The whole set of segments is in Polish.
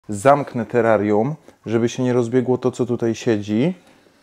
Zamknę terrarium, żeby się nie rozbiegło to, co tutaj siedzi.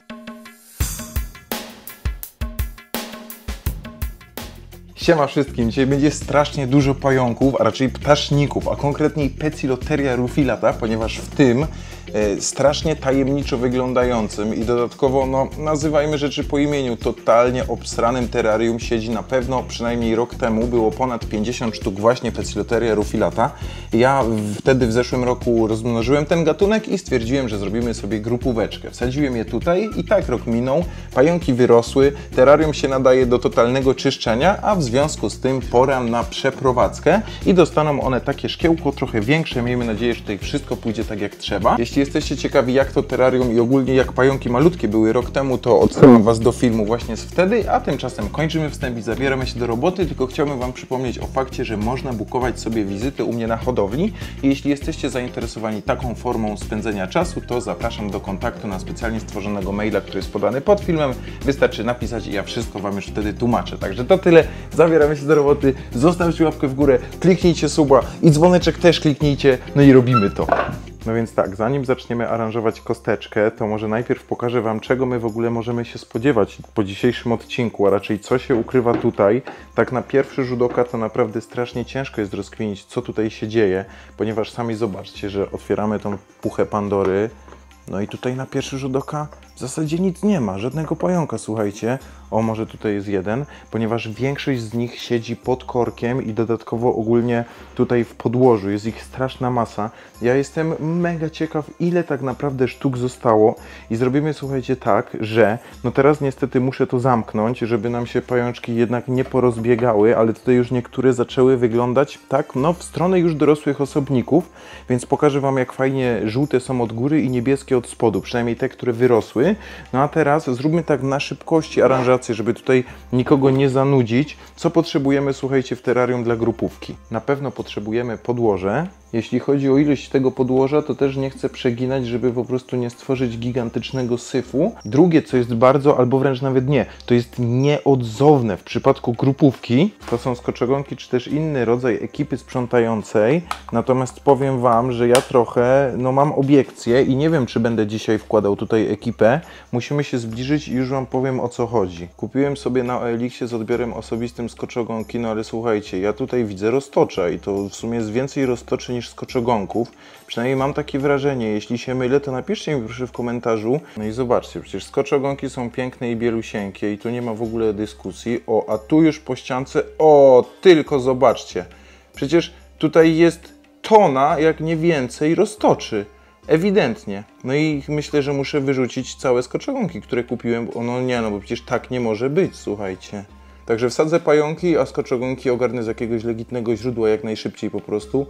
Siema wszystkim, dzisiaj będzie strasznie dużo pająków, a raczej ptaszników, a konkretniej Pecilotteria rufilata, ponieważ w tym strasznie tajemniczo wyglądającym i dodatkowo, no, nazywajmy rzeczy po imieniu, totalnie obsranym terrarium siedzi na pewno, przynajmniej rok temu było ponad 50 sztuk właśnie Pecilotteria rufilata. Ja wtedy w zeszłym roku rozmnożyłem ten gatunek i stwierdziłem, że zrobimy sobie grupóweczkę. Wsadziłem je tutaj i tak rok minął, pająki wyrosły, terrarium się nadaje do totalnego czyszczenia, a w związku z tym pora na przeprowadzkę i dostaną one takie szkiełko trochę większe. Miejmy nadzieję, że tutaj wszystko pójdzie tak jak trzeba. Jeśli jesteście ciekawi, jak to terrarium i ogólnie jak pająki malutkie były rok temu, to odsyłam Was do filmu właśnie z wtedy, a tymczasem kończymy wstęp i zabieramy się do roboty, tylko chciałbym Wam przypomnieć o fakcie, że można bukować sobie wizyty u mnie na hodowli i jeśli jesteście zainteresowani taką formą spędzenia czasu, to zapraszam do kontaktu na specjalnie stworzonego maila, który jest podany pod filmem. Wystarczy napisać i ja wszystko Wam już wtedy tłumaczę. Także to tyle, zabieramy się do roboty, zostawcie łapkę w górę, kliknijcie suba i dzwoneczek też kliknijcie, no i robimy to. No więc tak, zanim zaczniemy aranżować kosteczkę, to może najpierw pokażę Wam, czego my w ogóle możemy się spodziewać po dzisiejszym odcinku, a raczej co się ukrywa tutaj. Tak na pierwszy rzut oka to naprawdę strasznie ciężko jest rozkminić, co tutaj się dzieje, ponieważ sami zobaczcie, że otwieramy tą puchę Pandory, no i tutaj na pierwszy rzut oka w zasadzie nic nie ma, żadnego pająka, słuchajcie. O, może tutaj jest jeden, ponieważ większość z nich siedzi pod korkiem i dodatkowo ogólnie tutaj w podłożu. Jest ich straszna masa. Ja jestem mega ciekaw, ile tak naprawdę sztuk zostało i zrobimy, słuchajcie, tak, że no teraz niestety muszę to zamknąć, żeby nam się pajączki jednak nie porozbiegały, ale tutaj już niektóre zaczęły wyglądać tak, no w stronę już dorosłych osobników, więc pokażę Wam, jak fajnie żółte są od góry i niebieskie od spodu, przynajmniej te, które wyrosły. No a teraz zróbmy tak na szybkości aranżację, żeby tutaj nikogo nie zanudzić. Co potrzebujemy, słuchajcie, w terrarium dla grupówki? Na pewno potrzebujemy podłoże. Jeśli chodzi o ilość tego podłoża, to też nie chcę przeginać, żeby po prostu nie stworzyć gigantycznego syfu. Drugie, co jest bardzo, albo wręcz nawet nie, to jest nieodzowne w przypadku grupówki. To są skoczogonki, czy też inny rodzaj ekipy sprzątającej. Natomiast powiem Wam, że ja trochę, no mam obiekcje i nie wiem, czy będę dzisiaj wkładał tutaj ekipę. Musimy się zbliżyć i już Wam powiem, o co chodzi. Kupiłem sobie na OLX-ie z odbiorem osobistym skoczogonki, no ale słuchajcie, ja tutaj widzę roztocza i to w sumie jest więcej roztoczy niż skoczogonków. Przynajmniej mam takie wrażenie. Jeśli się mylę, to napiszcie mi proszę w komentarzu. No i zobaczcie, przecież skoczogonki są piękne i bielusieńkie i tu nie ma w ogóle dyskusji. O, a tu już po ściance, o, tylko zobaczcie. Przecież tutaj jest tona, jak nie więcej, roztoczy. Ewidentnie. No i myślę, że muszę wyrzucić całe skoczogonki, które kupiłem. No nie, no bo przecież tak nie może być, słuchajcie. Także wsadzę pająki, a skoczogonki ogarnę z jakiegoś legitnego źródła jak najszybciej po prostu.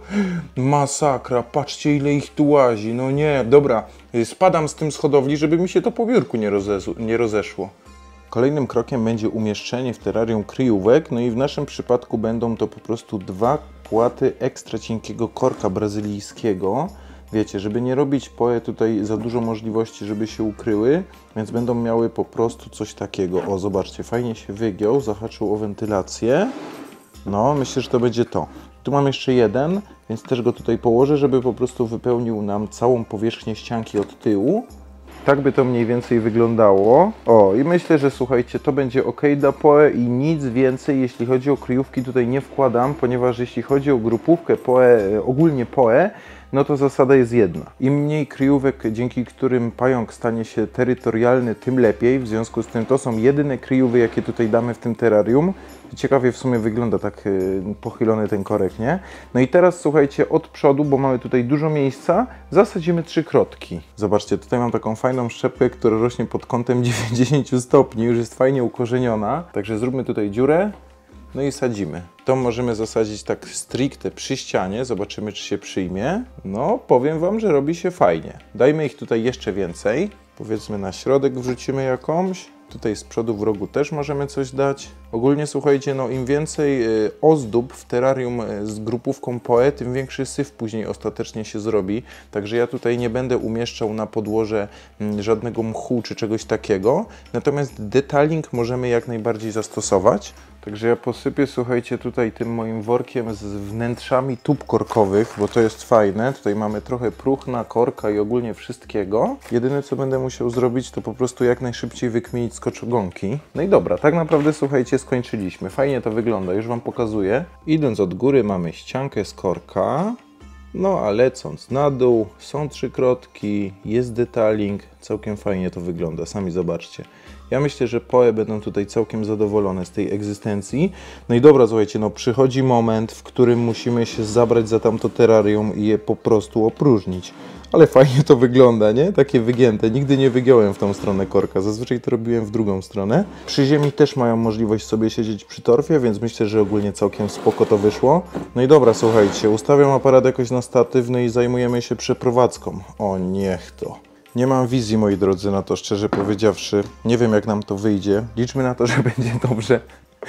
Masakra, patrzcie ile ich tu łazi. No nie, dobra, spadam z tym z hodowli, żeby mi się to po biurku nie rozeszło. Kolejnym krokiem będzie umieszczenie w terrarium kryjówek, no i w naszym przypadku będą to po prostu 2 płaty ekstra cienkiego korka brazylijskiego. Wiecie, żeby nie robić poe tutaj za dużo możliwości, żeby się ukryły, więc będą miały po prostu coś takiego. O, zobaczcie, fajnie się wygiął, zahaczył o wentylację. No, myślę, że to będzie to. Tu mam jeszcze jeden, więc też go tutaj położę, żeby po prostu wypełnił nam całą powierzchnię ścianki od tyłu. Tak by to mniej więcej wyglądało. O, i myślę, że słuchajcie, to będzie ok dla poe i nic więcej, jeśli chodzi o kryjówki, tutaj nie wkładam, ponieważ jeśli chodzi o grupówkę poe, ogólnie poe, no to zasada jest jedna. Im mniej kryjówek, dzięki którym pająk stanie się terytorialny, tym lepiej. W związku z tym to są jedyne kryjówy, jakie tutaj damy w tym terrarium. Ciekawie w sumie wygląda tak pochylony ten korek, nie? No i teraz słuchajcie, od przodu, bo mamy tutaj dużo miejsca, zasadzimy 3 krotki. Zobaczcie, tutaj mam taką fajną szczepkę, która rośnie pod kątem 90 stopni, już jest fajnie ukorzeniona. Także zróbmy tutaj dziurę. No i sadzimy. To możemy zasadzić tak stricte przy ścianie, zobaczymy, czy się przyjmie. No, powiem Wam, że robi się fajnie. Dajmy ich tutaj jeszcze więcej. Powiedzmy na środek wrzucimy jakąś. Tutaj z przodu w rogu też możemy coś dać. Ogólnie słuchajcie, no im więcej ozdób w terrarium z grupówką poe, tym większy syf później ostatecznie się zrobi. Także ja tutaj nie będę umieszczał na podłoże żadnego mchu czy czegoś takiego. Natomiast detaling możemy jak najbardziej zastosować. Także ja posypię, słuchajcie, tutaj tym moim workiem z wnętrzami tub korkowych, bo to jest fajne. Tutaj mamy trochę próchna, korka i ogólnie wszystkiego. Jedyne, co będę musiał zrobić, to po prostu jak najszybciej wykminić skoczogonki. No i dobra, tak naprawdę, słuchajcie, skończyliśmy. Fajnie to wygląda, już Wam pokazuję. Idąc od góry mamy ściankę z korka. No a lecąc na dół, są 3 krotki, jest detaling, całkiem fajnie to wygląda, sami zobaczcie. Ja myślę, że Poe będą tutaj całkiem zadowolone z tej egzystencji. No i dobra, słuchajcie, no przychodzi moment, w którym musimy się zabrać za tamto terrarium i je po prostu opróżnić. Ale fajnie to wygląda, nie? Takie wygięte. Nigdy nie wygiąłem w tą stronę korka. Zazwyczaj to robiłem w drugą stronę. Przy ziemi też mają możliwość sobie siedzieć przy torfie, więc myślę, że ogólnie całkiem spoko to wyszło. No i dobra, słuchajcie, ustawiam aparat jakoś na statyw, no i zajmujemy się przeprowadzką. O, niech to. Nie mam wizji, moi drodzy, na to, szczerze powiedziawszy. Nie wiem, jak nam to wyjdzie. Liczmy na to, że będzie dobrze.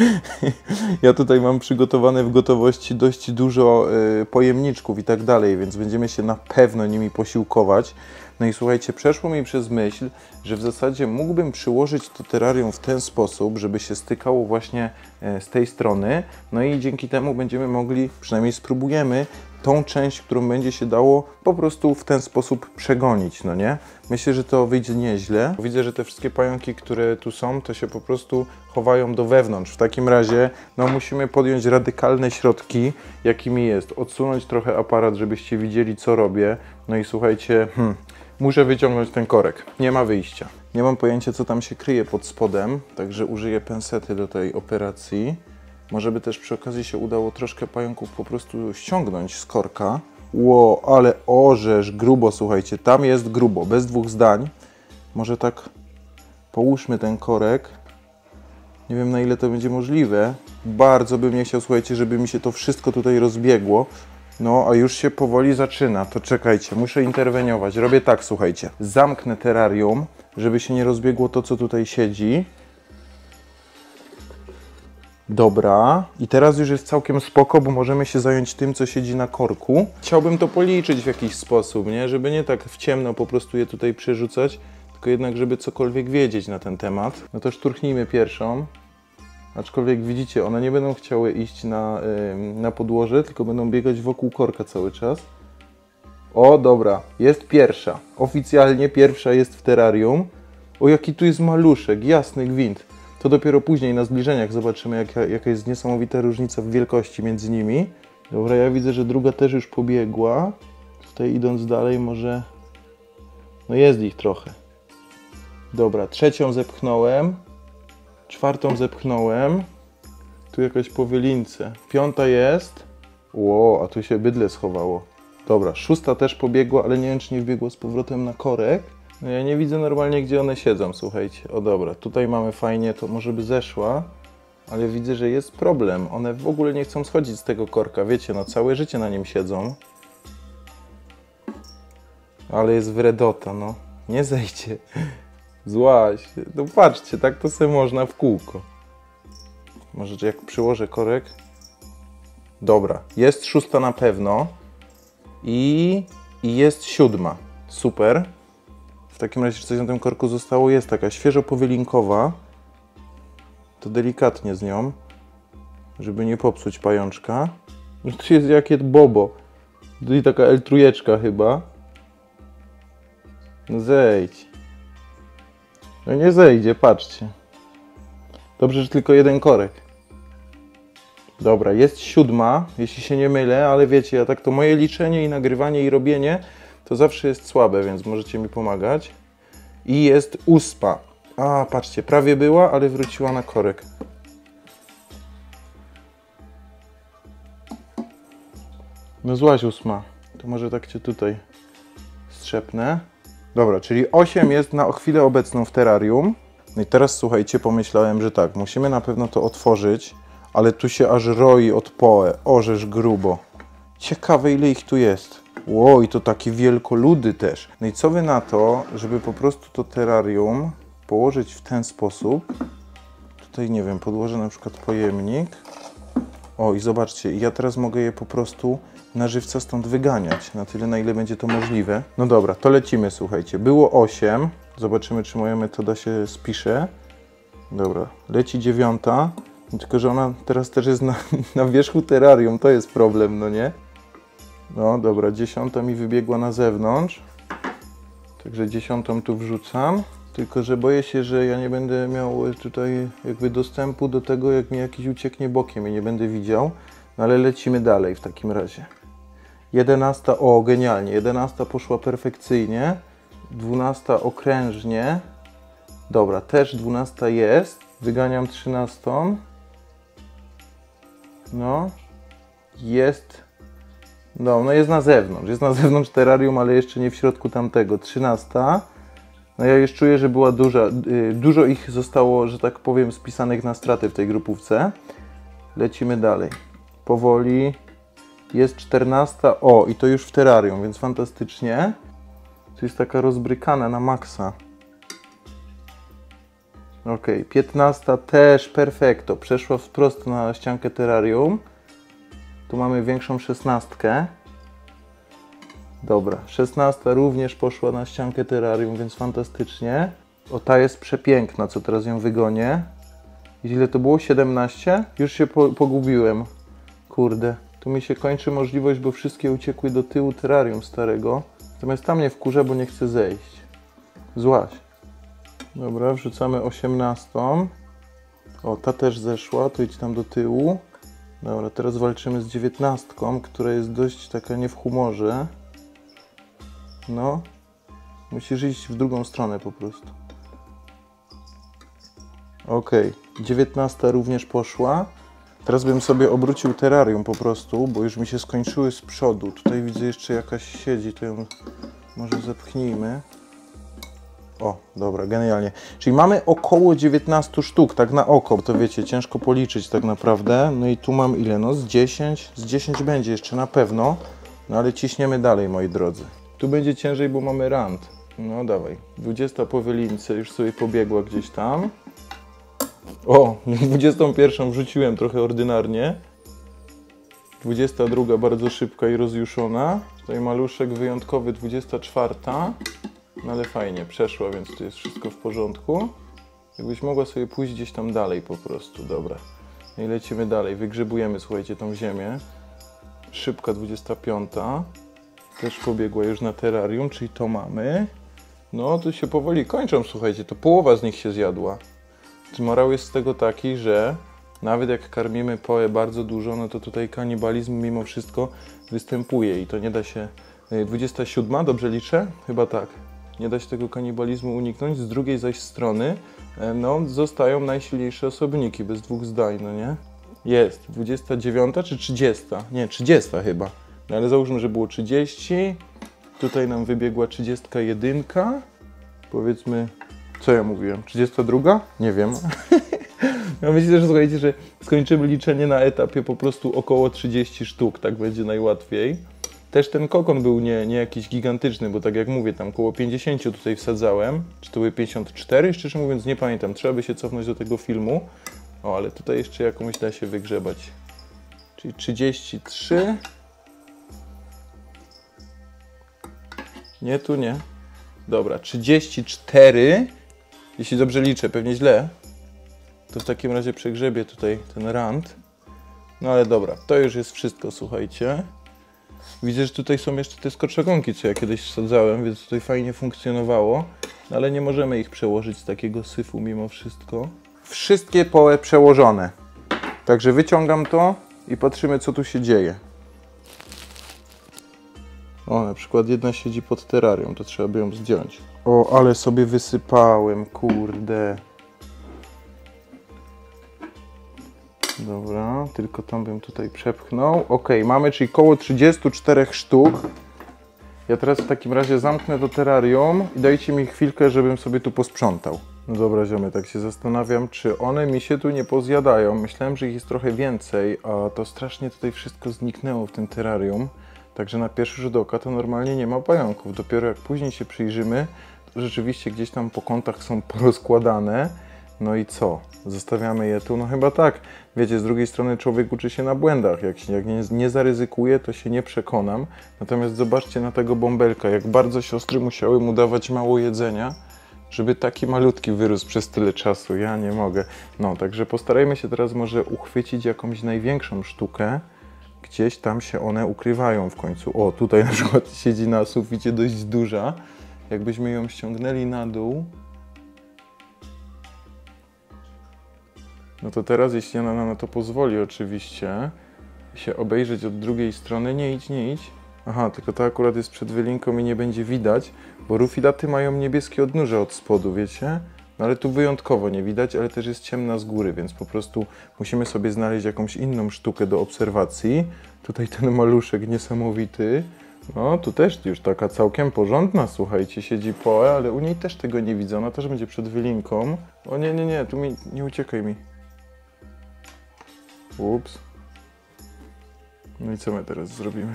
Ja tutaj mam przygotowane w gotowości dość dużo pojemniczków i tak dalej, więc będziemy się na pewno nimi posiłkować. No i słuchajcie, przeszło mi przez myśl, że w zasadzie mógłbym przyłożyć to terrarium w ten sposób, żeby się stykało właśnie z tej strony. No i dzięki temu będziemy mogli, przynajmniej spróbujemy, tą część, którą będzie się dało po prostu w ten sposób przegonić, no nie? Myślę, że to wyjdzie nieźle. Widzę, że te wszystkie pająki, które tu są, to się po prostu chowają do wewnątrz. W takim razie, no musimy podjąć radykalne środki, jakimi jest odsunąć trochę aparat, żebyście widzieli, co robię. No i słuchajcie, muszę wyciągnąć ten korek. Nie ma wyjścia. Nie mam pojęcia, co tam się kryje pod spodem, także użyję pensety do tej operacji. Może by też przy okazji się udało troszkę pająków po prostu ściągnąć z korka. Ło, ale orzesz, grubo, słuchajcie, tam jest grubo, bez dwóch zdań. Może tak połóżmy ten korek. Nie wiem, na ile to będzie możliwe. Bardzo bym nie chciał, słuchajcie, żeby mi się to wszystko tutaj rozbiegło. No, a już się powoli zaczyna. To czekajcie, muszę interweniować. Robię tak, słuchajcie. Zamknę terrarium, żeby się nie rozbiegło to, co tutaj siedzi. Dobra, i teraz już jest całkiem spoko, bo możemy się zająć tym, co siedzi na korku. Chciałbym to policzyć w jakiś sposób, nie? Żeby nie tak w ciemno po prostu je tutaj przerzucać, tylko jednak, żeby cokolwiek wiedzieć na ten temat. No to szturchnijmy pierwszą. Aczkolwiek widzicie, one nie będą chciały iść na podłoże, tylko będą biegać wokół korka cały czas. O, dobra, jest pierwsza. Oficjalnie pierwsza jest w terrarium. O, jaki tu jest maluszek, jasny gwint. To dopiero później na zbliżeniach zobaczymy, jaka jest niesamowita różnica w wielkości między nimi. Dobra, ja widzę, że druga też już pobiegła. Tutaj idąc dalej może... No jest ich trochę. Dobra, trzecią zepchnąłem. Czwartą zepchnąłem. Tu jakaś po wylince. Piąta jest. Ło, a tu się bydle schowało. Dobra, szósta też pobiegła, ale nie wiem, czy nie wbiegła z powrotem na korek. No ja nie widzę normalnie, gdzie one siedzą, słuchajcie. O dobra, tutaj mamy fajnie, to może by zeszła, ale widzę, że jest problem. One w ogóle nie chcą schodzić z tego korka, wiecie, no całe życie na nim siedzą. Ale jest wredota, no. Nie zejdzie. Złaś. No patrzcie, tak to sobie można w kółko. Może jak przyłożę korek. Dobra, jest szósta na pewno. I jest siódma. Super. W takim razie, coś na tym korku zostało, jest taka świeżo powylinkowa. To delikatnie z nią, żeby nie popsuć pajączka. I tu jest jakiet bobo. Tutaj taka L3 chyba. No zejdź. No nie zejdzie, patrzcie. Dobrze, że tylko jeden korek. Dobra, jest siódma, jeśli się nie mylę, ale wiecie, ja tak to moje liczenie i nagrywanie i robienie to zawsze jest słabe, więc możecie mi pomagać. I jest ósma. A, patrzcie, prawie była, ale wróciła na korek. No złaś ósma. To może tak cię tutaj strzepnę. Dobra, czyli 8 jest na chwilę obecną w terrarium. No i teraz słuchajcie, pomyślałem, że tak, musimy na pewno to otworzyć, ale tu się aż roi od Poe. Orzesz grubo. Ciekawe, ile ich tu jest. Ło, i to takie wielkoludy też. No i co wy na to, żeby po prostu to terrarium położyć w ten sposób. Tutaj, nie wiem, podłożę na przykład pojemnik. O, i zobaczcie, ja teraz mogę je po prostu na żywca stąd wyganiać, na tyle, na ile będzie to możliwe. No dobra, to lecimy, słuchajcie. Było 8. Zobaczymy, czy moja metoda się spisze. Dobra, leci 9. Tylko że ona teraz też jest na wierzchu terrarium, to jest problem, no nie? No dobra, 10 mi wybiegła na zewnątrz. Także 10 tu wrzucam. Tylko że boję się, że ja nie będę miał tutaj jakby dostępu do tego, jak mi jakiś ucieknie bokiem i nie będę widział. No ale lecimy dalej w takim razie. 11, o genialnie, 11 poszła perfekcyjnie. 12 okrężnie. Dobra, też 12 jest. Wyganiam 13. No. Jest. No jest na zewnątrz. Jest na zewnątrz terrarium, ale jeszcze nie w środku tamtego. 13. No ja już czuję, że była dużo ich zostało, że tak powiem, spisanych na straty w tej grupówce. Lecimy dalej. Powoli. Jest 14. O, i to już w terrarium, więc fantastycznie. Tu jest taka rozbrykana na maksa. Ok, 15 też perfekto. Przeszła wprost na ściankę terrarium. Tu mamy większą 16. Dobra, 16 również poszła na ściankę terrarium, więc fantastycznie. O, ta jest przepiękna, co teraz ją wygonię. Ile to było? 17? Już się pogubiłem. Kurde, tu mi się kończy możliwość, bo wszystkie uciekły do tyłu terrarium starego. Natomiast tam mnie wkurza, bo nie chce zejść. Złaś. Dobra, wrzucamy 18. O, ta też zeszła, to idź tam do tyłu. Dobra, teraz walczymy z 19, która jest dość taka nie w humorze. No, musisz iść w drugą stronę po prostu. Ok, 19 również poszła. Teraz bym sobie obrócił terrarium po prostu, bo już mi się skończyły z przodu. Tutaj widzę jeszcze jakaś siedzi, to ją może zepchnijmy. O, dobra, genialnie. Czyli mamy około 19 sztuk, tak na oko, to wiecie, ciężko policzyć tak naprawdę. No i tu mam ile? No z 10? Z 10 będzie jeszcze na pewno. No ale ciśniemy dalej, moi drodzy. Tu będzie ciężej, bo mamy rand. No dawaj. 20 po wylince już sobie pobiegła gdzieś tam. O, 21 wrzuciłem trochę ordynarnie. 22 bardzo szybka i rozjuszona. Tutaj maluszek wyjątkowy, 24. No ale fajnie, przeszła, więc tu jest wszystko w porządku. Jakbyś mogła sobie pójść gdzieś tam dalej po prostu, dobra. No i lecimy dalej, wygrzebujemy, słuchajcie, tą ziemię. Szybka 25. Też pobiegła już na terrarium, czyli to mamy. No, to się powoli kończą, słuchajcie, to połowa z nich się zjadła. Morał jest z tego taki, że nawet jak karmimy połę bardzo dużo, no to tutaj kanibalizm mimo wszystko występuje i to nie da się... 27, dobrze liczę? Chyba tak. Nie da się tego kanibalizmu uniknąć. Z drugiej zaś strony, no, zostają najsilniejsze osobniki, bez dwóch zdań, no nie? Jest, 29 czy 30? Nie, 30 chyba. No ale załóżmy, że było 30. Tutaj nam wybiegła 31. Powiedzmy, co ja mówiłem? 32? Nie wiem. Ja myślę, że słuchajcie, że skończymy liczenie na etapie po prostu około 30 sztuk, tak będzie najłatwiej. Też ten kokon był nie jakiś gigantyczny, bo tak jak mówię, tam około 50 tutaj wsadzałem. Czy to były 54? Szczerze mówiąc nie pamiętam, trzeba by się cofnąć do tego filmu. O, ale tutaj jeszcze jakąś da się wygrzebać. Czyli 33. Nie, tu nie. Dobra, 34. Jeśli dobrze liczę, pewnie źle. To w takim razie przegrzebię tutaj ten rand. No ale dobra, to już jest wszystko, słuchajcie. Widzę, że tutaj są jeszcze te skoczogonki, co ja kiedyś wsadzałem, więc tutaj fajnie funkcjonowało. No, ale nie możemy ich przełożyć z takiego syfu mimo wszystko. Wszystkie poły przełożone. Także wyciągam to i patrzymy, co tu się dzieje. O, na przykład jedna siedzi pod terrarium, to trzeba by ją zdjąć. O, ale sobie wysypałem, kurde. Dobra, tylko tam bym tutaj przepchnął. Ok, mamy, czyli koło 34 sztuk. Ja teraz w takim razie zamknę to terrarium i dajcie mi chwilkę, żebym sobie tu posprzątał. No dobra, ziomy, tak się zastanawiam, czy one mi się tu nie pozjadają. Myślałem, że ich jest trochę więcej, a to strasznie tutaj wszystko zniknęło w tym terrarium. Także na pierwszy rzut oka to normalnie nie ma pająków. Dopiero jak później się przyjrzymy, to rzeczywiście gdzieś tam po kątach są porozkładane. No i co? Zostawiamy je tu? No chyba tak. Wiecie, z drugiej strony człowiek uczy się na błędach. Jak nie zaryzykuje, to się nie przekonam. Natomiast zobaczcie na tego bąbelka, jak bardzo siostry musiały mu dawać mało jedzenia, żeby taki malutki wyrósł przez tyle czasu. Ja nie mogę. No, także postarajmy się teraz może uchwycić jakąś największą sztukę. Gdzieś tam się one ukrywają w końcu. O, tutaj na przykład siedzi na suficie dość duża. Jakbyśmy ją ściągnęli na dół, no to teraz, jeśli ona nam na to pozwoli oczywiście, się obejrzeć od drugiej strony. Nie idź, nie idź. Aha, tylko to akurat jest przed wylinką i nie będzie widać, bo rufilaty mają niebieskie odnóże od spodu, wiecie? No ale tu wyjątkowo nie widać, ale też jest ciemna z góry, więc po prostu musimy sobie znaleźć jakąś inną sztukę do obserwacji. Tutaj ten maluszek niesamowity. No, tu też już taka całkiem porządna, słuchajcie, siedzi Poe, ale u niej też tego nie widzę, ona też będzie przed wylinką. O nie, nie, nie, tu mi, nie uciekaj mi. Ups. No i co my teraz zrobimy?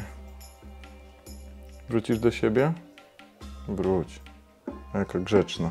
Wrócisz do siebie? Wróć. Jaka grzeczna.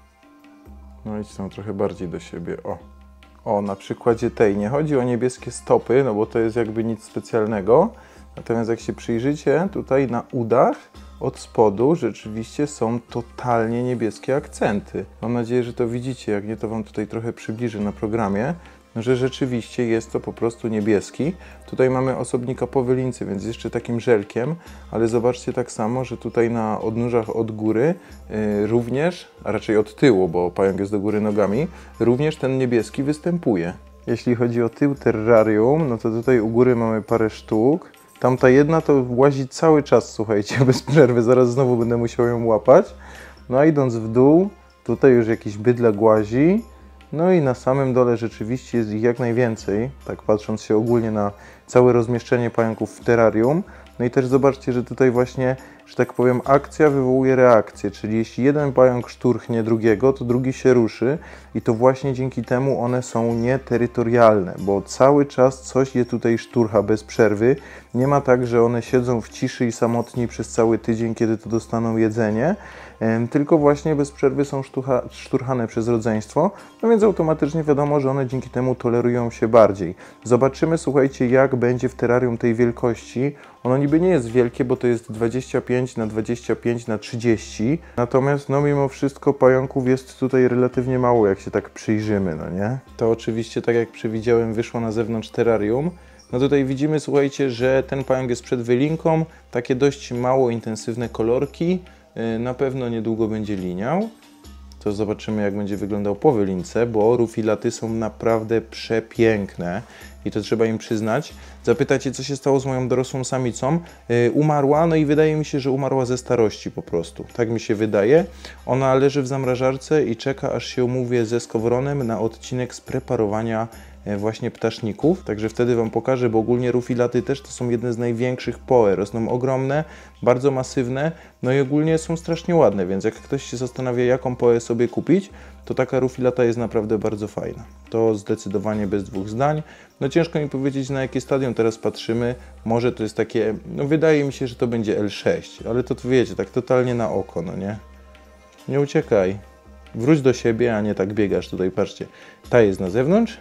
No idź tam trochę bardziej do siebie, o. O, na przykładzie tej, nie chodzi o niebieskie stopy, no bo to jest jakby nic specjalnego. Natomiast jak się przyjrzycie, tutaj na udach od spodu rzeczywiście są totalnie niebieskie akcenty. Mam nadzieję, że to widzicie, jak nie to wam tutaj trochę przybliżę na programie, że rzeczywiście jest to po prostu niebieski. Tutaj mamy osobnika po wylince, więc jeszcze takim żelkiem, ale zobaczcie tak samo, że tutaj na odnóżach od góry również, a raczej od tyłu, bo pająk jest do góry nogami, również ten niebieski występuje. Jeśli chodzi o tył terrarium, no to tutaj u góry mamy parę sztuk. Tamta jedna to łazi cały czas, słuchajcie, bez przerwy, zaraz znowu będę musiał ją łapać. No a idąc w dół, tutaj już jakiś bydlak łazi. No i na samym dole rzeczywiście jest ich jak najwięcej, tak patrząc się ogólnie na całe rozmieszczenie pająków w terrarium. No i też zobaczcie, że tutaj właśnie, że tak powiem, akcja wywołuje reakcję, czyli jeśli jeden pająk szturchnie drugiego, to drugi się ruszy i to właśnie dzięki temu one są nieterytorialne, bo cały czas coś je tutaj szturcha bez przerwy. Nie ma tak, że one siedzą w ciszy i samotni przez cały tydzień, kiedy to dostaną jedzenie, tylko właśnie bez przerwy są szturchane przez rodzeństwo, no więc automatycznie wiadomo, że one dzięki temu tolerują się bardziej. Zobaczymy, słuchajcie, jak będzie w terrarium tej wielkości. Ono niby nie jest wielkie, bo to jest 25 na 25 na 30, natomiast no mimo wszystko pająków jest tutaj relatywnie mało, jak się tak przyjrzymy, no nie? To oczywiście, tak jak przewidziałem, wyszło na zewnątrz terrarium. No tutaj widzimy, słuchajcie, że ten pająk jest przed wylinką, takie dość mało intensywne kolorki, na pewno niedługo będzie liniał. To zobaczymy, jak będzie wyglądał po wylince, bo rufilaty są naprawdę przepiękne i to trzeba im przyznać. Zapytacie, co się stało z moją dorosłą samicą? Umarła, no i wydaje mi się, że umarła ze starości po prostu. Tak mi się wydaje. Ona leży w zamrażarce i czeka, aż się umówię ze Skowronem na odcinek z preparowania właśnie ptaszników, także wtedy wam pokażę, bo ogólnie rufilaty też to są jedne z największych Poe, rosną ogromne, bardzo masywne, no i ogólnie są strasznie ładne, więc jak ktoś się zastanawia, jaką Poe sobie kupić, to taka rufilata jest naprawdę bardzo fajna. To zdecydowanie bez dwóch zdań. No ciężko mi powiedzieć, na jakie stadium teraz patrzymy, może to jest takie, no wydaje mi się, że to będzie L6, ale to wiecie, tak totalnie na oko, no nie? Nie uciekaj, wróć do siebie, a nie tak biegasz tutaj, patrzcie, ta jest na zewnątrz,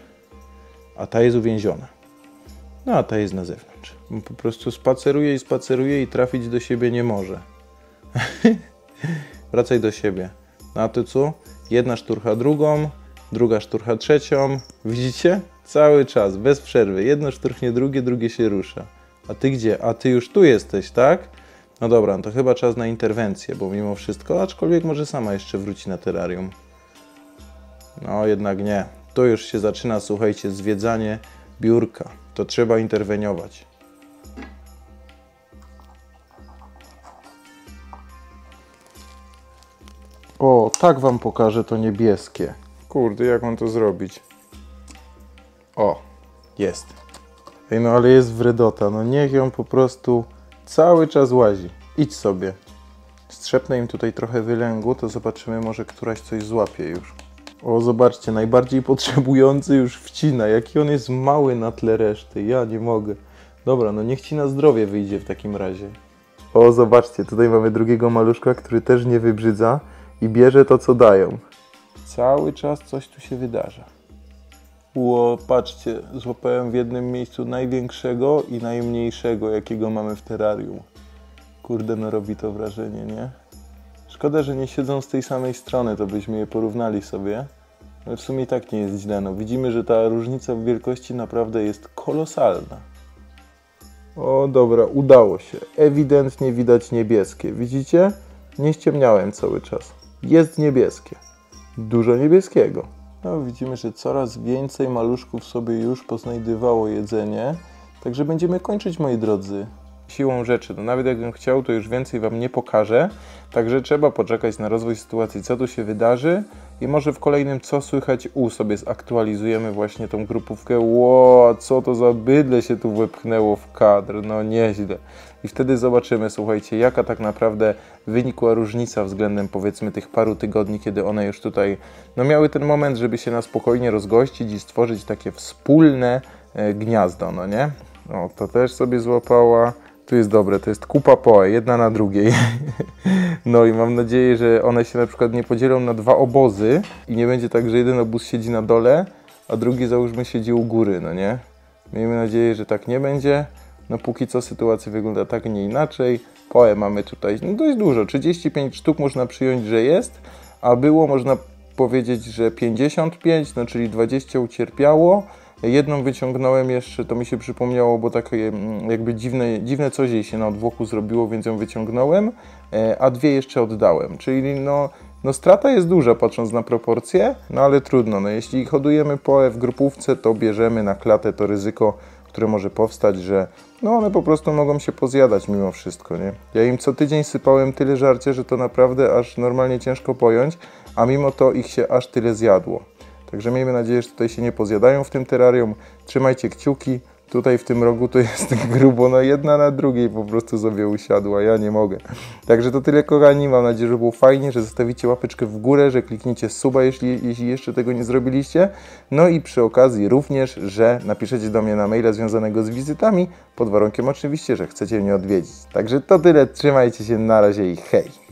a ta jest uwięziona. No a ta jest na zewnątrz. Po prostu spaceruje i trafić do siebie nie może. Wracaj do siebie. No a tu co? Jedna szturcha drugą, druga szturcha trzecią. Widzicie? Cały czas, bez przerwy. Jedno szturchnie drugie, drugie się rusza. A ty gdzie? A ty już tu jesteś, tak? No dobra, no to chyba czas na interwencję, bo mimo wszystko, aczkolwiek może sama jeszcze wróci na terrarium. No jednak nie. To już się zaczyna, słuchajcie, zwiedzanie biurka. To trzeba interweniować. O, tak wam pokażę to niebieskie. Kurde, jak mam to zrobić? O, jest. Ej, no ale jest wredota. No niech ją po prostu cały czas łazi. Idź sobie. Strzepnę im tutaj trochę wylęgu, to zobaczymy, może któraś coś złapie już. O, zobaczcie, najbardziej potrzebujący już wcina. Jaki on jest mały na tle reszty. Ja nie mogę. Dobra, no niech ci na zdrowie wyjdzie w takim razie. O, zobaczcie, tutaj mamy drugiego maluszka, który też nie wybrzydza i bierze to, co dają. Cały czas coś tu się wydarza. Ło, patrzcie, złapałem w jednym miejscu największego i najmniejszego, jakiego mamy w terrarium. Kurde, no robi to wrażenie, nie? Szkoda, że nie siedzą z tej samej strony, to byśmy je porównali sobie. Ale w sumie i tak nie jest źle. No, widzimy, że ta różnica w wielkości naprawdę jest kolosalna. O, dobra, udało się. Ewidentnie widać niebieskie. Widzicie? Nie ściemniałem cały czas. Jest niebieskie. Dużo niebieskiego. No, widzimy, że coraz więcej maluszków sobie już poznajdywało jedzenie. Także będziemy kończyć, moi drodzy. Siłą rzeczy, no nawet jakbym chciał, to już więcej Wam nie pokażę. Także trzeba poczekać na rozwój sytuacji, co tu się wydarzy. I może w kolejnym Co Słychać U sobie zaktualizujemy właśnie tą grupówkę. Ło, co to za bydle się tu wepchnęło w kadr, no nieźle. I wtedy zobaczymy, słuchajcie, jaka tak naprawdę wynikła różnica względem powiedzmy tych paru tygodni, kiedy one już tutaj no miały ten moment, żeby się na spokojnie rozgościć i stworzyć takie wspólne gniazdo, no nie? O, to też sobie złapała. Tu jest dobre, to jest kupa poe, jedna na drugiej. No i mam nadzieję, że one się na przykład nie podzielą na dwa obozy i nie będzie tak, że jeden obóz siedzi na dole, a drugi załóżmy siedzi u góry, no nie? Miejmy nadzieję, że tak nie będzie. No póki co sytuacja wygląda tak, nie inaczej. Poe mamy tutaj no dość dużo, 35 sztuk można przyjąć, że jest, a było można powiedzieć, że 55, no czyli 20 ucierpiało. Jedną wyciągnąłem jeszcze, to mi się przypomniało, bo takie jakby dziwne coś jej się na odwłoku zrobiło, więc ją wyciągnąłem, a dwie jeszcze oddałem. Czyli no strata jest duża, patrząc na proporcje, no ale trudno. No jeśli hodujemy poe w grupówce, to bierzemy na klatę to ryzyko, które może powstać, że no one po prostu mogą się pozjadać mimo wszystko, nie? Ja im co tydzień sypałem tyle żarcia, że to naprawdę aż normalnie ciężko pojąć, a mimo to ich się aż tyle zjadło. Także miejmy nadzieję, że tutaj się nie pozjadają w tym terrarium. Trzymajcie kciuki. Tutaj w tym rogu to jest grubo, no jedna na drugiej po prostu sobie usiadła, ja nie mogę. Także to tyle, kochani, mam nadzieję, że było fajnie, że zostawicie łapeczkę w górę, że klikniecie suba, jeśli jeszcze tego nie zrobiliście. No i przy okazji również, że napiszecie do mnie na maila związanego z wizytami, pod warunkiem oczywiście, że chcecie mnie odwiedzić. Także to tyle, trzymajcie się, na razie i hej!